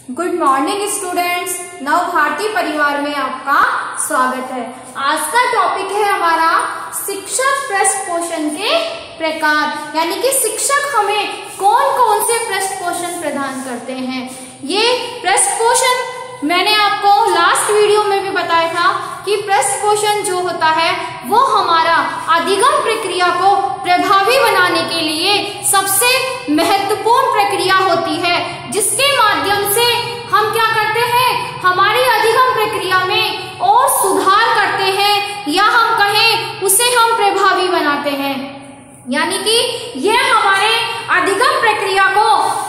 Good morning students, नव भारती परिवार में आपका स्वागत है। आज का टॉपिक है हमारा शिक्षक पृष्ठ पोषण के प्रकार, यानी कि शिक्षक हमें कौन कौन से पृष्ठ पोषण प्रदान करते हैं। ये पृष्ठ पोषण मैंने आपको लास्ट वीडियो में भी बताया था कि पृष्ठ पोषण जो होता है वो हमारा अधिगम प्रक्रिया को प्रभावी बनाने के लिए सबसे महत्वपूर्ण प्रक्रिया होती है, जिसके माध्यम से हम क्या करते हैं, हमारी अधिगम प्रक्रिया में और सुधार करते हैं, या हम कहें उसे हम प्रभावी बनाते हैं। यानी कि यह हमारे अधिगम प्रक्रिया को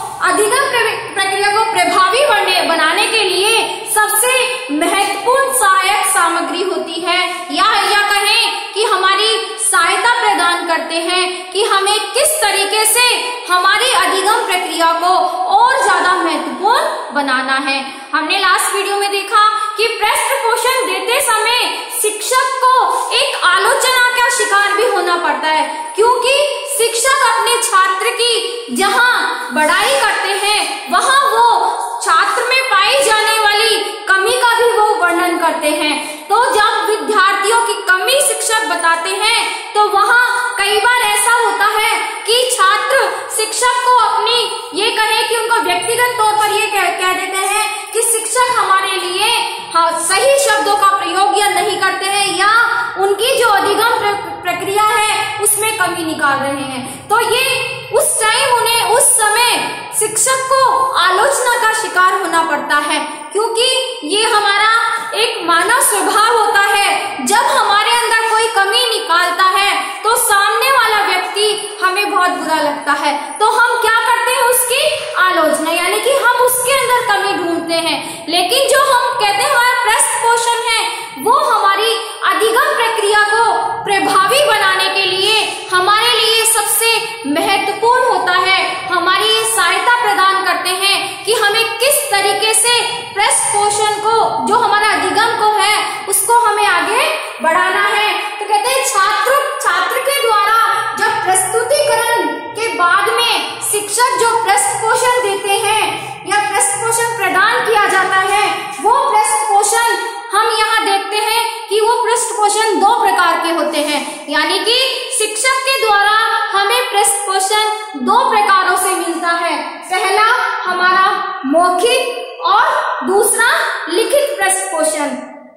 प्रभावी बनाने के लिए सबसे महत्वपूर्ण सहायक सामग्री होती है, या कहें कि हमारी सहायता प्रदान करते हैं कि हमें किस तरीके से हमारी अधिगम प्रक्रिया को और ज्यादा महत्वपूर्ण बनाना है। हमने लास्ट वीडियो में देखा कि पृष्ठ पोषण देते समय शिक्षक को एक आलोचना का शिकार भी होना पड़ता है, क्योंकि शिक्षक अपने छात्र की जहां बड़ाई करते हैं वहां वो छात्र में पाई जाने वाली कमी का भी वो वर्णन करते हैं। तो जब विद्यार्थियों की कमी शिक्षक बताते हैं तो वहां कई बार ऐसा होता है कि छात्र शिक्षक को अपनी ये कहे कि उनको व्यक्तिगत तौर पर ये कह देते हैं कि शिक्षक हमारे लिए सही शब्दों का प्रयोग या नहीं करते हैं, या उनकी जो अधिगम प्रक्रिया है उसमें कमी निकाल रहे हैं। तो ये उस टाइम उन्हें उस समय शिक्षक को आलोचना का शिकार होना पड़ता है, क्योंकि ये हमारा एक मानव स्वभाव होता है। जब हमारे अंदर कोई कमी निकालता है तो सामने वाला व्यक्ति हमें बहुत बुरा लगता है, तो हम क्या करते हैं, उसकी आलोचना, यानी कि हम उसके अंदर कमी ढूंढते हैं। लेकिन जो हम कहते हैं हमारा पृष्ठ पोषण है वो हमारी अधिगम प्रक्रिया को प्रभावी बनाने के लिए हमारे लिए सबसे महत्वपूर्ण होता है। हमारी ये सहायता प्रदान करते हैं कि हमें किस तरीके से पृष्ठ पोषण को, जो हमारा अधिगम को है, उसको हमें आगे बढ़ाना है। तो कहते हैं छात्र के द्वारा जब प्रस्तुतिकरण के बाद में शिक्षक जो पृष्ठ पोषण देते हैं या पृष्ठ पोषण प्रदान किया जाता है, वो पृष्ठ पोषण हम यहाँ देखते हैं कि वो पृष्ठ पोषण दो प्रकार के होते हैं। यानी कि शिक्षक के द्वारा हमें पृष्ठ पोषण दो प्रकारों से मिलता है। पहला हमारा मौखिक और दूसरा लिखित पृष्ठ पोषण।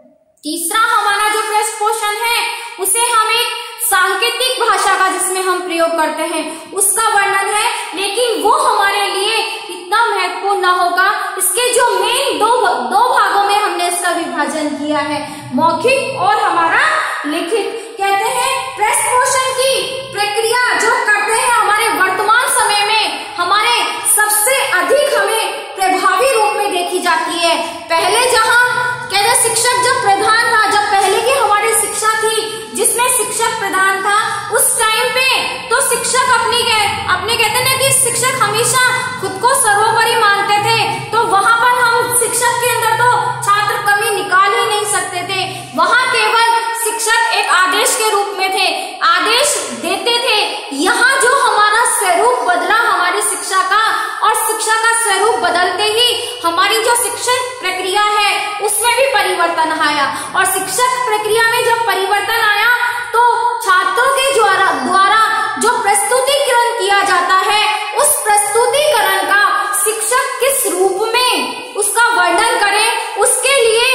तीसरा हमारा जो पृष्ठ पोषण है उसे हम एक सांकेतिक भाषा का, जिसमें हम प्रयोग करते हैं, उसका वर्णन है, लेकिन वो हमारे लिए इतना महत्वपूर्ण ना होगा। इसके जो मेन दो भागों में हमने इसका विभाजन किया है, मौखिक और हमारा लिखित। कहते हैं पृष्ठ पोषण की प्रक्रिया जो करते हैं हमारे वर्तमान समय में हमारे सबसे अधिक हमें प्रभावी रूप में देखी जाती है। पहले जहाँ कहते शिक्षक जब प्रधान था, जब पहले की हमारी शिक्षा थी जिसमें शिक्षक प्रधान था, उस टाइम पे तो शिक्षक अपने कहते ना कि शिक्षक हमेशा खुद को सर्वोपरि मानते थे, तो वहां पर हम शिक्षक के अंदर तो छात्र कमी निकाल ही नहीं सकते थे। वहां केवल शिक्षक एक आदेश के रूप में थे, आदेश देते थे। यहाँ जो हमारा स्वरूप बदला हमारी शिक्षा का, और शिक्षा का स्वरूप बदलते ही हमारी जो शिक्षण प्रक्रिया है उसमें भी परिवर्तन आया, और शिक्षक प्रक्रिया में जब परिवर्तन आया तो छात्रों के द्वारा जो प्रस्तुतिकरण किया जाता है, उस प्रस्तुतिकरण का शिक्षक किस रूप में उसका वर्णन करे, उसके लिए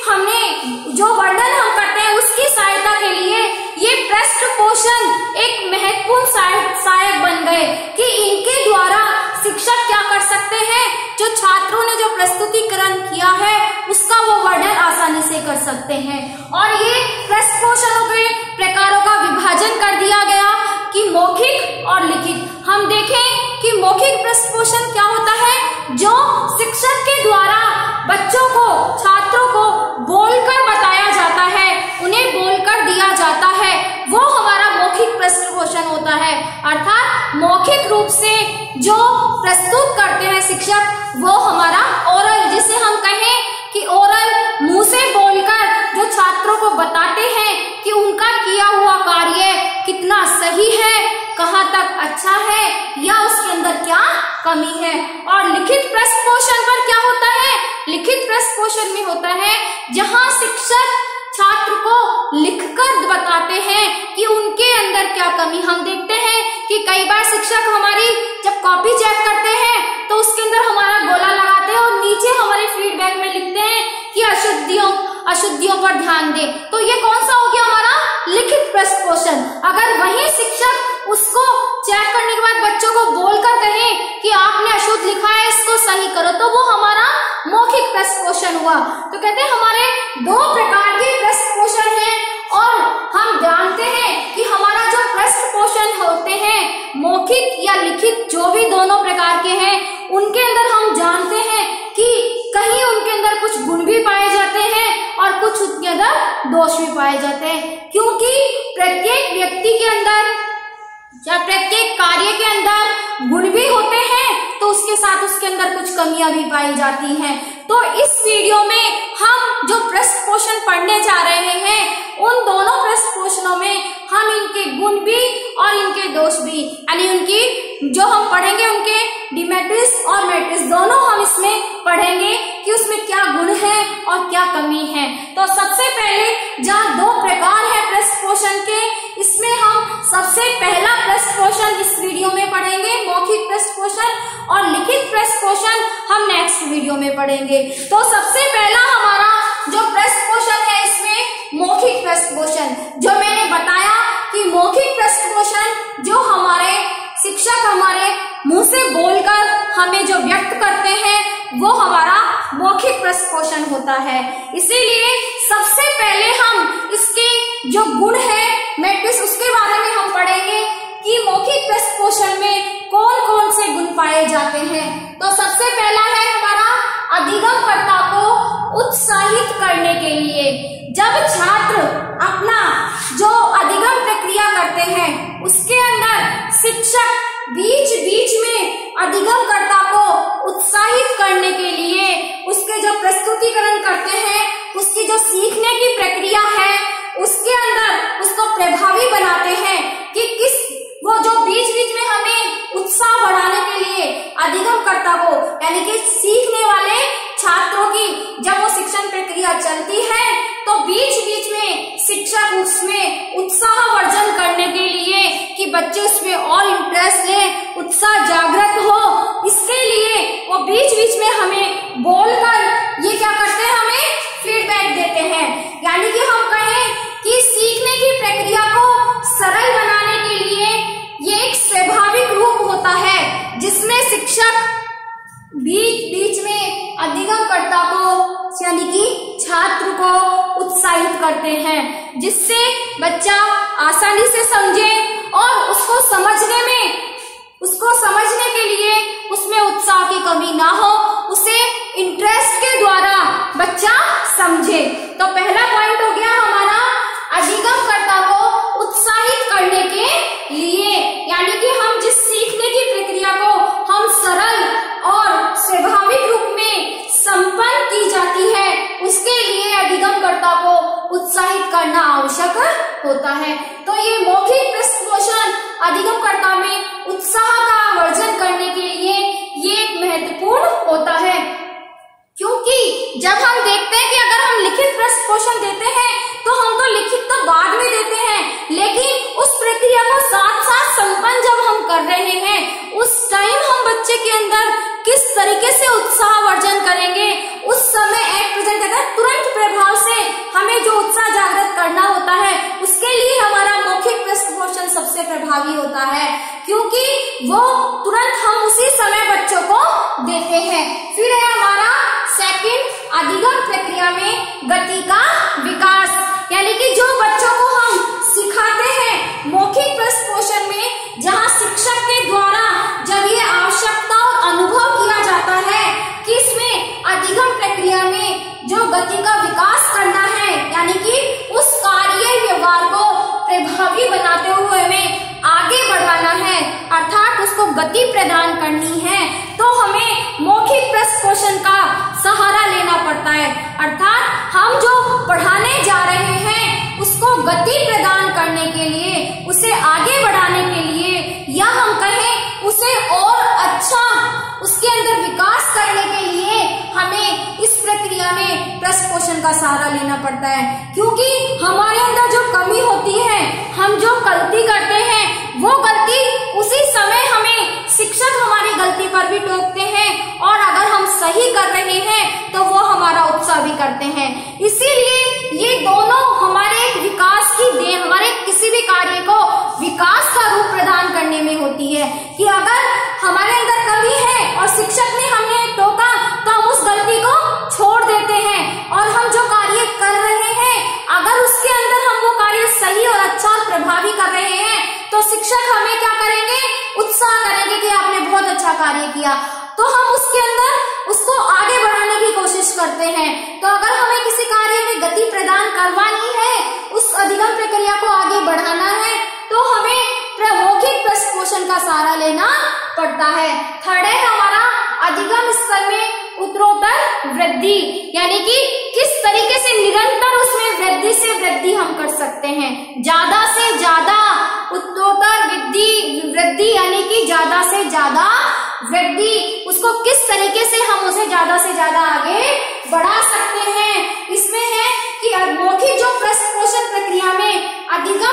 हमने जो वर्णन हम करते हैं उसकी सहायता के लिए ये पृष्ठ पोषण एक महत्वपूर्ण सहायक बन गए कि इनके द्वारा शिक्षक क्या कर सकते हैं, जो छात्रों ने जो प्रस्तुतिकरण किया है उसका वो वर्णन आसानी से कर सकते हैं। और ये पृष्ठ पोषणों के प्रकारों का विभाजन कर दिया गया कि मौखिक और लिखित। हम देखें कि मौखिक पृष्ठ पोषण क्या होता है, जो शिक्षक के द्वारा बच्चों को, छात्रों को बोलकर बताया जाता है, उन्हें बोलकर दिया जाता है, वो हमारा मौखिक पृष्ठ पोषण होता है। अर्थात मौखिक रूप से जो प्रस्तुत करते हैं शिक्षक, वो हमारा ओरल, जिसे हम कहें कि ओरल, मुंह से बोलकर जो छात्रों को बताते हैं कि उनका किया हुआ कार्य कितना सही है, कहाँ तक अच्छा है, या उसके अंदर क्या कमी है। और लिखित पृष्ठ पोषण पर क्या होता है, प्रश्न पोषण में होता है, जहां शिक्षक छात्र को लिखकर बताते हैं कि उनके अंदर क्या कमी। हम देखते हैं कि कई बार शिक्षक हमारी जब कॉपी चेक करते हैं तो उसके अंदर हमारा गोला लगाते हैं और नीचे हमारे फीडबैक में लिखते हैं कि अशुद्धियों पर ध्यान दें। तो ये कौन सा हो गया हमारा लिखित प्रश्न पोषण। अगर वही शिक्षक उसको चेक करने के बाद बच्चों को बोलकर कहे कि आपने अशुद्ध लिखा है, इसको सही करो, तो वो हमारा मौखिक प्रश्न पोषण हुआ। तो कहते हैं हमारे दो प्रकार के प्रश्न पोषण हैं और हम जानते हैं कि हमारा जो प्रश्न पोषण होते हैं मौखिक या लिखित, जो भी दोनों प्रकार के हैं, उनके अंदर हम जानते हैं कि कहीं उनके अंदर कुछ गुण भी पाए जाते हैं और कुछ उनके अंदर दोष भी पाए जाते हैं, क्योंकि प्रत्येक व्यक्ति के अंदर या प्रत्येक कार्य के अंदर गुण भी होते हैं तो उसके साथ उसके अंदर कुछ कमियां भी पाई जाती हैं। तो इस वीडियो में हम जो प्रश्न पोषण पढ़ने जा रहे हैं, उन दोनों प्रश्न पोषणों में हम इनके गुण भी और इनके दोष भी, यानी उनकी जो हम पढ़ेंगे उनके डिमेरिट्स और मेरिट्स दोनों हम इसमें पढ़ेंगे कि उसमें क्या गुण है और क्या कमी है। तो सबसे पहले जहाँ दो प्रकार है प्रश्न पोषण के, इसमें हम सबसे पहला प्रश्न पोषण इस वीडियो में पढ़ेंगे, मौखिक प्रश्न पोषण, और लिखित प्रश्न पोषण हम नेक्स्ट वीडियो में पढ़ेंगे। तो सबसे पहला हमारा जो प्रश्न पोषण है इसमें मौखिक प्रश्न पोषण, जो मैंने बताया कि मौखिक प्रश्न पोषण जो हमारे शिक्षक हमारे मुंह से बोलकर हमें जो व्यक्त करते हैं वो हमारा मौखिक प्रश्न पोषण होता है। इसीलिए सबसे पहले हम इसके जो गुण है मैट्रिक्स उसके बारे में हम पढ़ेंगे कि मौखिक प्रश्न पोषण में कौन कौन से गुण पाए जाते हैं। तो सबसे पहला है हमारा अधिगमकर्ता को उत्साहित करने के लिए। जब छात्र अपना जो अधिगम प्रक्रिया करते हैं उसके अंदर शिक्षक बीच बीच में अधिगमकर्ता को उत्साहित करने के लिए उसके जो प्रस्तुतिकरण करते हैं, उसकी जो सीखने की प्रक्रिया है उसके अंदर उसको प्रभावी बनाते हैं कि किस वो जो बीच बीच में हमें उत्साह बढ़ाने के लिए अधिगमकर्ता को, यानी कि सीखने वाले छात्रों की जब वो शिक्षण प्रक्रिया चलती है तो बीच बीच में शिक्षक उसमें उत्साहवर्धन करने के लिए कि बच्चे उसमें और इंटरेस्ट लें, उत्साह जागृत हो, इसके लिए वो बीच बीच में हमें बोलकर ये क्या करते हैं, हमें फीडबैक देते हैं। यानी कि हम कहें कि सीखने की प्रक्रिया को सरल बनाने के लिए ये एक स्वाभाविक रूप होता है जिसमें शिक्षक बीच बीच में अधिगमकर्ता को यानी कि छात्र को उत्साहित करते हैं, जिससे बच्चा आसानी से समझे और उसको समझने के लिए उसमें उत्साह की कमी ना हो, उसे इंटरेस्ट के द्वारा बच्चा समझे। तो पहला पॉइंट हो गया हमारा अधिगमकर्ता को उत्साहित करने के लिए, यानी कि हम जिस सीखने की प्रक्रिया को हम सरल और स्वाभाविक रूप में संपन्न की जाती है उसके लिए अधिगमकर्ता को उत्साहित करना आवश्यक होता है। तो ये मौखिक प्रश्न पोषण अधिगमकर्ता में उत्साह का वर्धन करने के लिए ये एक महत्वपूर्ण होता है, क्योंकि जब हम देखते हैं कि अगर हम लिखित प्रश्न पोषण देते हैं तो हम तो लिखित तो बाद में देते हैं, लेकिन उस प्रक्रिया को साथ साथ संपन्न जब हम कर रहे हैं उस टाइम हम बच्चे के अंदर किस तरीके से उत्साहवर्धन करेंगे, उस समय एक प्रेजेंट कहता है तुरंत प्रभाव से हमें जो उत्साह जागृत करना होता है उसके लिए हमारा मौखिक प्रश्न पोषण सबसे प्रभावी होता है, क्योंकि वो तुरंत हम उसी समय बच्चों को देते हैं। फिर है हमारा सेकंड अधिगम प्रक्रिया में गति का विकास, यानी कि जो बच्चों को हम सिखाते हैं मौखिक प्रश्न पोषण में, जहाँ शिक्षक के द्वारा जब ये आवश्यकता और अनुभव किया जाता है कि इसमें अधिगम प्रक्रिया में जो गति का विकास करना है, यानी कि उस कार्य व्यवहार को प्रभावी बनाते हुए हमें आगे बढ़ाना है, अर्थात उसको गति प्रदान करनी है, तो हमें मौखिक प्रश्न पोषण का सहारा लेना पड़ता है। अर्थात हम जो पढ़ाने जा रहे हैं उसको गति प्रदान करने के लिए, उसे आगे बढ़ाने के लिए, या हम कहें उसे और अच्छा उसके अंदर विकास करने के लिए हमें इस प्रक्रिया में प्रश्न पोषण का सहारा लेना पड़ता है, क्योंकि हमारे अंदर जो कमी होती है, हम जो गलती करते हैं, वो गलती उसी समय हमें शिक्षक हमारी गलती पर भी टोकते हैं, और अगर हम सही कर रहे हैं तो वो हमारा उत्साह भी करते हैं। इसीलिए ये दोनों हमारे एक विकास की देन, हमारे किसी भी कार्य को विकास का रूप प्रदान करने में होती है, कि अगर हमारे अंदर कमी है और शिक्षक ने हमें टोका तो हम उस गलती को छोड़ देते हैं, और हम जो कार्य कर रहे हैं अगर उसके अंदर हम वो कार्य सही और अच्छा और प्रभावी कर रहे हैं तो शिक्षक हमें क्या करेंगे, उत्साह करेंगे कि आपने बहुत अच्छा कार्य किया, तो हम उसके अंदर उसको आगे बढ़ाने की कोशिश करते हैं। तो अगर हमें किसी कार्य में गति प्रदान करवानी है, उस अधिगम प्रक्रिया को आगे बढ़ाना है, तो हमें मौखिक प्रश्न पोषण का सहारा लेना पड़ता है। थर्ड है हमारा अधिगम स्तर में उत्तरोत्तर वृद्धि, यानी कि किस तरीके से निरंतर उसमें वृद्धि से वृद्धि हम कर सकते हैं, ज्यादा से ज्यादा उत्तरोत्तर वृद्धि यानी कि ज्यादा से ज्यादा वृद्धि, उसको किस तरीके से हम उसे ज्यादा से ज्यादा आगे बढ़ा सकते हैं। इसमें है कि मौखिक जो प्रश्न पोषण प्रक्रिया में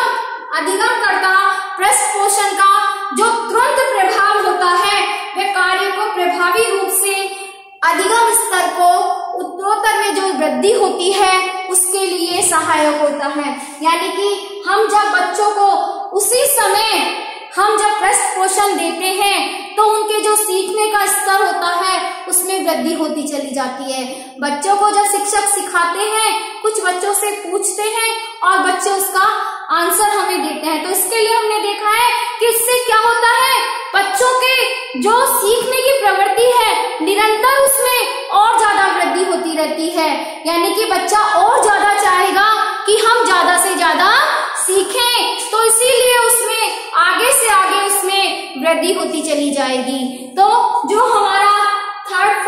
अधिगम करता प्रश्न पोषण का जो तुरंत प्रभाव होता है, वह कार्य को प्रभावी रूप से अधिगम स्तर को उत्तरोत्तर में जो वृद्धि होती है उसके लिए सहायक होता है। यानी कि हम जब बच्चों को उसी समय हम जब प्रश्न पोषण देते हैं तो उनके जो सीखने का स्तर होता है उसमें वृद्धि होती चली जाती है। बच्चों को जब शिक्षक सिखाते हैं, कुछ बच्चों से पूछते हैं और बच्चे उसका आंसर हमें देते हैं, तो इसके लिए हमने देखा है कि इससे क्या होता है, बच्चों के जो सीखने की प्रवृत्ति है निरंतर उसमें और ज्यादा वृद्धि होती रहती है, यानी कि बच्चा और ज्यादा चाहेगा कि हम ज्यादा से ज्यादा सीखें, तो इसीलिए उसमें आगे से आगे उसमें वृद्धि होती चली जाएगी। तो जो हमारा थर्ड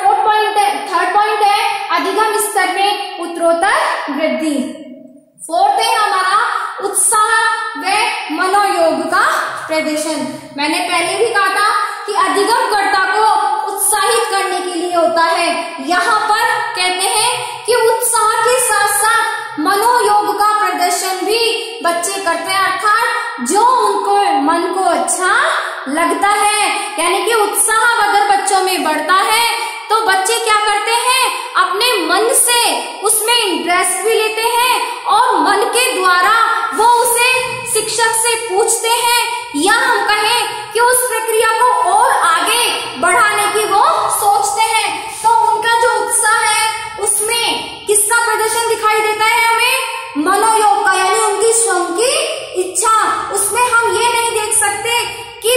पॉइंट है अधिगम स्तर में उत्तरोत्तर वृद्धि। फोर्थ है हमारा उत्साह व मनोयोग का प्रदर्शन। मैंने पहले भी कहा था कि अधिगमकर्ता को उत्साहित करने के लिए होता है, यहाँ पर कहते हैं कि उत्साह के साथ साथ मनोयोग का प्रदर्शन भी बच्चे करते हैं, अर्थात जो उनको मन को अच्छा लगता है, यानी कि उत्साह अगर बच्चों में बढ़ता है तो बच्चे क्या करते हैं, अपने मन से उसमें इंटरेस्ट भी लेते हैं और मन के द्वारा वो उसे शिक्षक से पूछते हैं, या हम कहें कि उस प्रक्रिया को और आगे बढ़ाने की वो सोचते हैं। तो उनका जो उत्साह है उसमें किसका प्रदर्शन दिखाई देता है हमें, मनोयोग का, यानी उनकी स्वयं की इच्छा। उसमें हम ये नहीं देख सकते कि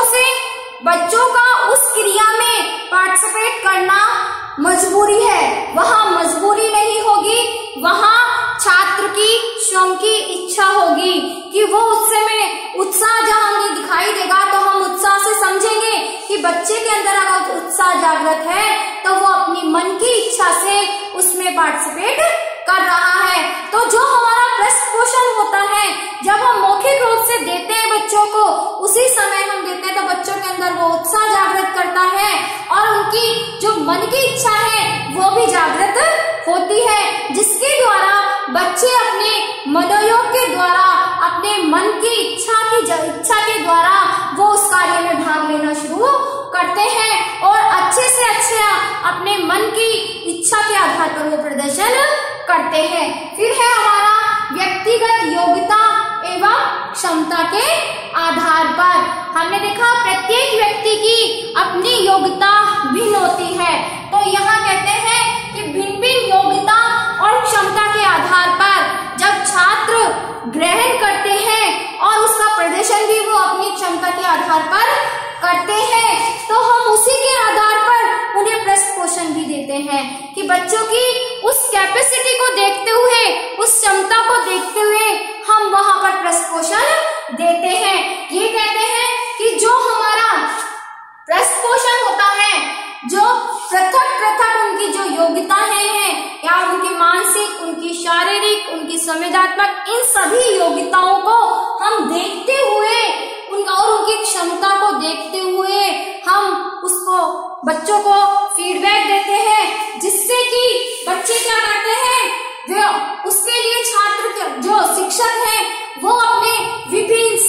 बच्चों का उस क्रिया में पार्टिसिपेट करना मजबूरी है, वहां मजबूरी नहीं होगी, वहां छात्र की स्वयं की इच्छा होगी कि वो उससे में उत्साह जहां हमें दिखाई देगा तो हम उत्साह से समझेंगे कि बच्चे के अंदर अगर उत्साह जागृत है तो वो अपनी मन की इच्छा से उसमें पार्टिसिपेट कर रहा है। तो जो हमारा प्रश्न पोषण होता है जब हम मौखिक रूप से देते हैं बच्चों को, उसी समय हम देते हैं तो बच्चों के अंदर वो उत्साह जागृत करता है और उनकी जो मन की इच्छा है वो भी जागृत होती है, जिसके द्वारा बच्चे अपने मनोयोग के द्वारा अपने मन की इच्छा के द्वारा वो उस कार्य में भाग लेना शुरू करते हैं और अच्छे से अच्छे अपने मन की इच्छा के आधार पर वो प्रदर्शन करते हैं। फिर है हमारा व्यक्तिगत योग्यता एवं क्षमता के आधार पर। हमने देखा प्रत्येक व्यक्ति की अपनी योग्यता भिन्न होती है, तो यहाँ कहते हैं कि भिन्न भिन्न योग्यता और क्षमता के आधार पर जब छात्र ग्रहण करते हैं और उसका प्रदर्शन भी वो अपनी क्षमता के आधार पर करते हैं, तो हम उसी के आधार पर उन्हें प्रश्न पोषण भी देते हैं कि बच्चों की उस कैपेसिटी को देखते हुए, उस क्षमता को देखते हुए हम वहां पर प्रश्न पोषण देते हैं। ये कहते हैं कि जो हमारा प्रश्न पोषण होता है, जो पृथक उनकी जो योग्यताएं हैं या उनकी मानसिक, उनकी शारीरिक, उनकी संवेदनात्मक, इन सभी योग्यताओं को हम देखते हुए और उनकी क्षमता को देखते हुए हम उसको बच्चों को फीडबैक देते हैं, जिससे कि बच्चे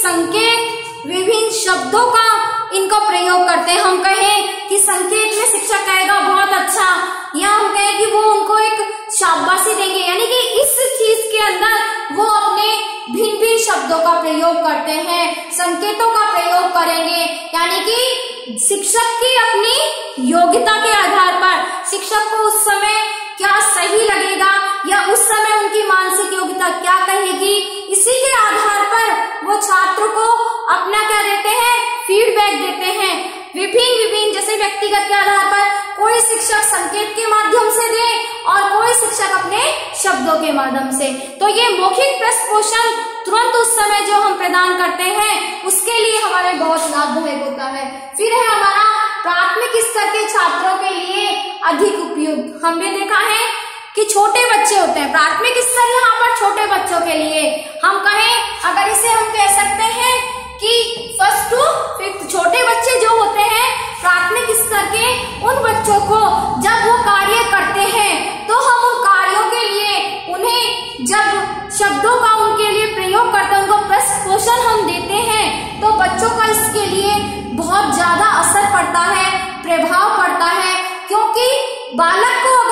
संकेत, विभिन्न शब्दों का इनका प्रयोग करते हैं। हम कहें कि संकेत में शिक्षक कहेगा बहुत अच्छा, या हम कहें कि वो उनको एक शाबाशी देंगे, यानी कि इस चीज के अंदर वो अपने भिन्न भिन्न शब्दों का प्रयोग करते हैं, संकेतों का प्रयोग करेंगे। यानी कि शिक्षक की अपनी योग्यता के आधार पर शिक्षक को उस समय क्या सही लगेगा या उस समय उनकी मानसिक योग्यता क्या कहेगी, इसी के आधार पर वो छात्र को अपना क्या देते हैं, फीडबैक देते हैं। विभिन्न जैसे व्यक्तिगत के आधार पर कोई शिक्षक संकेत के माध्यम से दे और कोई शिक्षक अपने शब्दों के माध्यम से। तो ये मौखिक पृष्ठपोषण तुरंत उस समय जो हम प्रदान करते हैं उसके लिए हमारे बहुत लाभदायक होता है। फिर है हमारा प्राथमिक स्तर के छात्रों के लिए अधिक उपयुक्त। हमने देखा है कि छोटे बच्चे होते हैं, प्राथमिक स्तर यहाँ पर छोटे बच्चों के लिए हम कहें, अगर इसे हम कह सकते हैं कि 1st to 5th छोटे बच्चे जो होते हैं प्राथमिक स्तर के, उन बच्चों को जब वो कार्य करते हैं तो हम उन कार्यों के लिए उन्हें जब शब्दों का उनके लिए प्रयोग करते हैं, उनको पृष्ठपोषण हम देते हैं, तो बच्चों का इसके लिए बहुत ज्यादा असर पड़ता है, प्रभाव पड़ता है। क्योंकि बालक को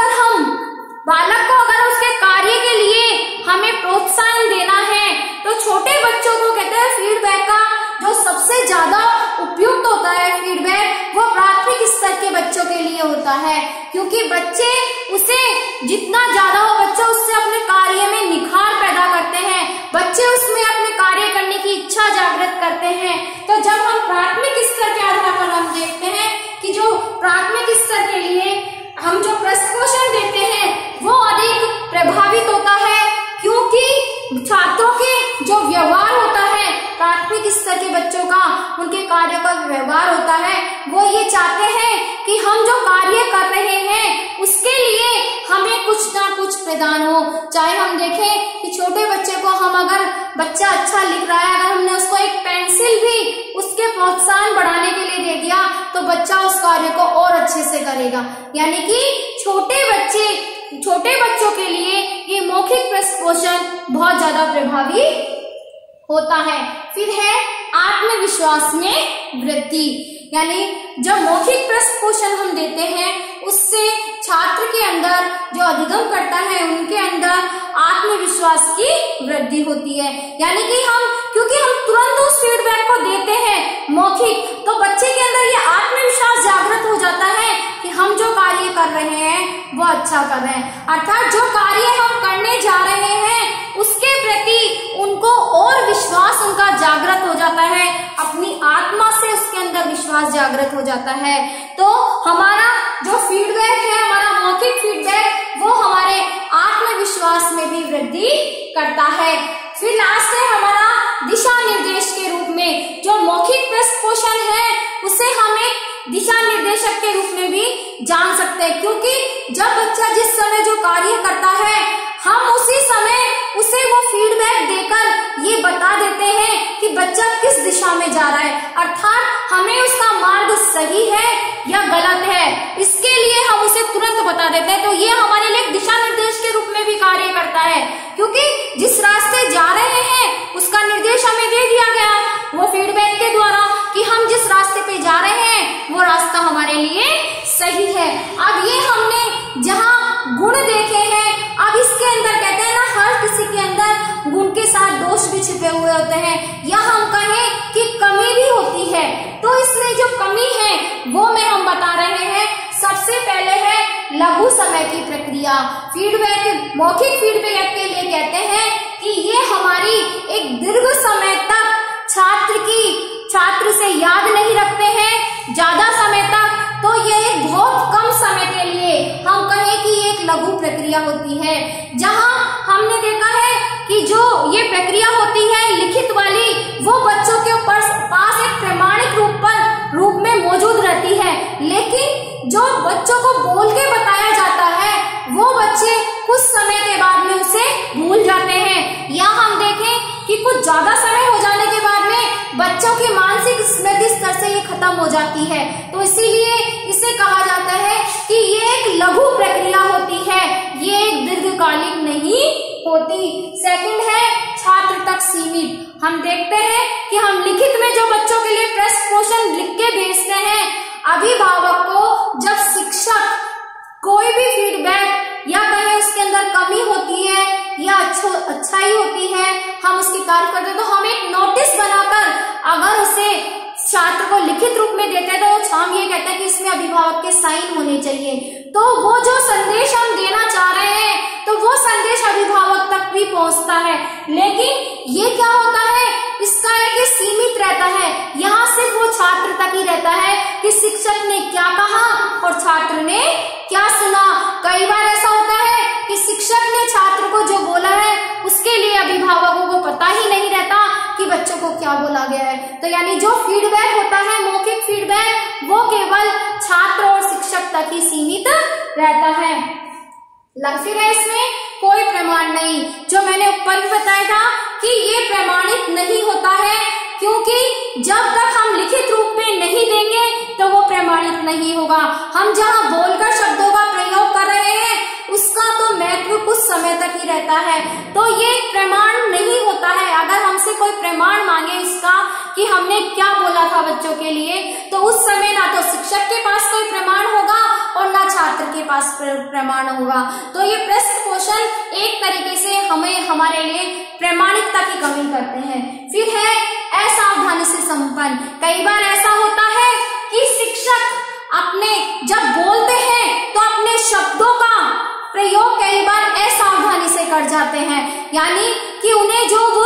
अगर उसके कार्य के लिए हमें प्रोत्साहन देना है, तो छोटे बच्चों को कहते हैं फीडबैक का जो सबसे ज्यादा उपयुक्त होता है फीडबैक, वो प्राथमिक स्तर के बच्चों के लिए होता है। क्योंकि बच्चे उसे जितना ज्यादा हो, बच्चे उससे अपने कार्य में निखार पैदा करते हैं, बच्चे उसमें अपने कार्य करने की इच्छा जागृत करते हैं। तो जब हम प्राथमिक स्तर के आधार पर हम देखते हैं कि जो प्राथमिक स्तर के लिए हम जो पृष्ठपोषण देते हैं वो अधिक प्रभावित होता है, क्योंकि छात्रों के जो व्यवहार होता है प्राथमिक स्तर के बच्चों का, उनके कार्य का व्यवहार होता है, वो ये चाहते हैं कि हम जो कार्य कर रहे हैं उसके लिए हमें कुछ ना कुछ प्रदान हो। चाहे हम देखें कि छोटे बच्चे को हम अगर बच्चा अच्छा लिख रहा है, अगर हमने उसको एक पेंसिल भी उसके प्रोत्साहन बढ़ाने के लिए दे दिया तो बच्चा उस कार्य को और अच्छे से करेगा। यानी कि छोटे बच्चों के लिए ये मौखिक पृष्ठपोषण बहुत ज्यादा प्रभावी होता है। फिर है आत्मविश्वास में वृद्धि। यानी जब मौखिक पृष्ठपोषण हम देते हैं उससे छात्र के अंदर जो अधिगम करता है उनके अंदर आत्मविश्वास की वृद्धि होती है। यानी कि क्योंकि हम तुरंत उस फीडबैक को देते हैं मौखिक, तो बच्चे के अंदर ये आत्मविश्वास जागृत हो जाता है कि हम जो कार्य कर रहे हैं वो अच्छा कर रहे हैं, अर्थात जो कार्य हम करने जा रहे हैं उसके प्रति उनको और विश्वास उनका जागृत हो जाता है, अपनी आत्मा से उसके अंदर विश्वास जागृत हो जाता है। तो हमारा जो फीडबैक है, हमारा मौखिक फीडबैक, वो हमारे आत्मविश्वास में भी वृद्धि करता है। फिर लास्ट है हमारा दिशा निर्देश के रूप में। जो मौखिक पृष्ठपोषण है उसे हम एक दिशा निर्देशक के रूप में भी जान सकते हैं, क्योंकि जब बच्चा जिस समय जो कार्य करता है हम उसी समय उसे वो फीडबैक देकर ये बता देते हैं कि बच्चा किस दिशा में जा रहा है, अर्थात हमें उसका मार्ग सही है या गलत है, इसके लिए हम उसे तुरंत बता देते हैं। तो ये हमारे लिए दिशा निर्देश के रूप में भी कार्य करता है, क्योंकि जिस रास्ते जा रहे हैं उसका निर्देश हमें दे दिया गया वो फीडबैक के द्वारा कि हम जिस रास्ते पे जा रहे हैं वो रास्ता हमारे लिए सही है। अब ये हमने जहाँ गुण देखे हैं, अब इसके अंदर कहते हैं ना, हर किसी के अंदर गुण के साथ दोष भी छिपे हुए होते हैं, या हम कहें कि कमी भी होती है। तो इसमें जो कमी है वो में हम बता रहे हैं। सबसे पहले है लघु समय की प्रक्रिया। फीडबैक मौखिक फीडबैक के लिए कहते हैं कि ये हमारी एक दीर्घ समय तक छात्र से याद नहीं रखते हैं ज्यादा समय तक, तो ये एक बहुत कम समय के लिए हम कहें कि एक लघु प्रक्रिया होती है, जहां हमने देखा है कि जो ये प्रक्रिया होती है लिखित वाली, वो बच्चों के पास एक प्रमाणिक रूप में मौजूद रहती है, लेकिन जो बच्चों को बोल के बताया जाता है वो बच्चे कुछ समय के बाद में उसे भूल जाते हैं, या हम देखें कि कुछ ज्यादा समय हो जाने के बाद में बच्चों की मानसिक स्मृति स्तर से ये खत्म हो जाती है। तो इसीलिए इसे कहा जाता है कि ये एक लघु प्रक्रिया होती है, ये एक दीर्घकालिक नहीं होती। सेकंड है छात्र तक सीमित। हम देखते हैं कि हम लिखित में जो बच्चों के लिए प्रश्न क्वेश्चन लिख के भेजते हैं, अभिभावक को जब शिक्षक कोई भी फीडबैक या कहें उसके अंदर कमी होती है या अच्छाई होती है, हम उसकी तारीफ करते हैं, तो हम एक नोटिस बनाकर अगर उसे छात्र को लिखित रूप में देते हैं तो हम ये कहते हैं कि इसमें अभिभावक के साइन होने चाहिए। तो वो जो संदेश हम देना चाह रहे हैं तो वो संदेश अभिभावक तक भी पहुंचता है। लेकिन ये क्या होता है, इसका एक सीमित रहता है, यहाँ सिर्फ वो छात्र तक ही रहता है कि शिक्षक ने क्या कहा और छात्र ने क्या सुना। कई बार ऐसा होता है कि शिक्षक ने छात्र को जो बोला है उसके लिए अभिभावकों को पता ही नहीं रहता कि बच्चों को क्या बोला गया है। तो यानी जो फीडबैक होता है, मौखिक फीडबैक, वो केवल छात्र और शिक्षक तक ही सीमित रहता है। फिर है इसमें कोई प्रमाण नहीं, जो मैंने ऊपर भी बताया था कि ये प्रमाणित नहीं होता है, क्योंकि जब तक हम लिखित रूप में नहीं देंगे तो वो प्रमाणित नहीं होगा। हम जहाँ बोलकर शब्दों का प्रयोग कर रहे हैं उसका तो महत्व कुछ समय तक ही रहता है, तो ये प्रमाण नहीं होता है। अगर हमसे कोई प्रमाण मांगे इसका कि हमने क्या बोला था बच्चों के लिए, तो उस समय ना तो शिक्षक के पास कोई प्रमाण होगा और ना छात्र के पास प्रमाण होगा। तो ये प्रश्न क्वेश्चन एक तरीके से हमें हमारे लिए प्रमाणिकता की कमी करते हैं। फिर है असावधानी से संपन्न। कई बार ऐसा होता है कि शिक्षक अपने जब बोलते हैं तो अपने शब्दों का प्रयोग कई बार असावधानी से कर जाते हैं, यानी कि उन्हें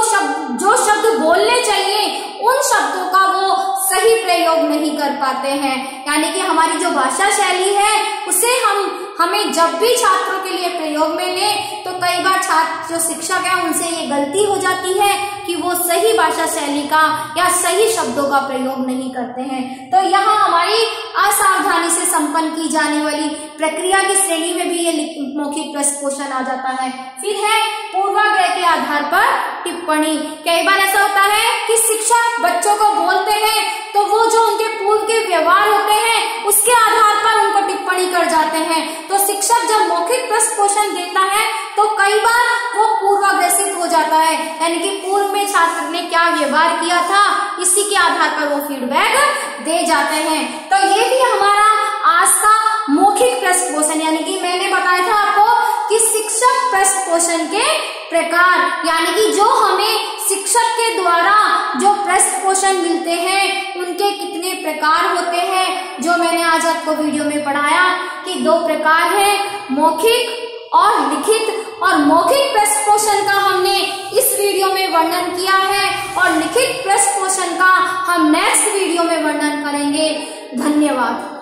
जो शब्द बोलने चाहिए उन शब्दों का वो सही प्रयोग नहीं कर पाते हैं। यानी कि हमारी जो भाषा शैली है उसे हमें जब भी छात्रों के लिए प्रयोग में लें तो कई बार छात्र जो शिक्षक है उनसे ये गलती हो जाती है कि वो सही भाषा शैली का या सही शब्दों का प्रयोग नहीं करते हैं। तो यहाँ हमारी असावधानी से संपन्न की जाने वाली प्रक्रिया की श्रेणी में भी ये मौखिक प्रश्न क्वेश्चन आ जाता है। फिर है पूर्वाग्रह के आधार पर टिप्पणी। कई बार ऐसा होता है कि शिक्षक बच्चों को बोलते हैं तो वो जो उनके पूर्व के व्यवहार होते हैं उसके आधार पर उनको टिप्पणी कर जाते हैं। तो शिक्षक जब मौखिक प्रश्न क्वेश्चन देता है तो कई बार वो पूर्वाग्रसित हो जाता है, यानी कि पूर्व में छात्र ने क्या व्यवहार किया था इसी के आधार पर वो फीडबैक दे जाते हैं। तो ये भी हमारा आज का मौखिक प्रश्न क्वेश्चन, यानी कि मैंने बताया था आपको कि शिक्षक प्रश्न क्वेश्चन के प्रकार, यानी कि जो हमें शिक्षक के द्वारा जो प्रश्न क्वेश्चन मिलते हैं उनके कितने प्रकार होते हैं, जो मैंने आज आपको वीडियो में पढ़ाया कि 2 प्रकार है, मौखिक और लिखित। और मौखिक प्रश्न क्वेश्चन का हमने इस वीडियो में वर्णन किया है और लिखित प्रश्न क्वेश्चन का हम नेक्स्ट वीडियो में वर्णन करेंगे। धन्यवाद।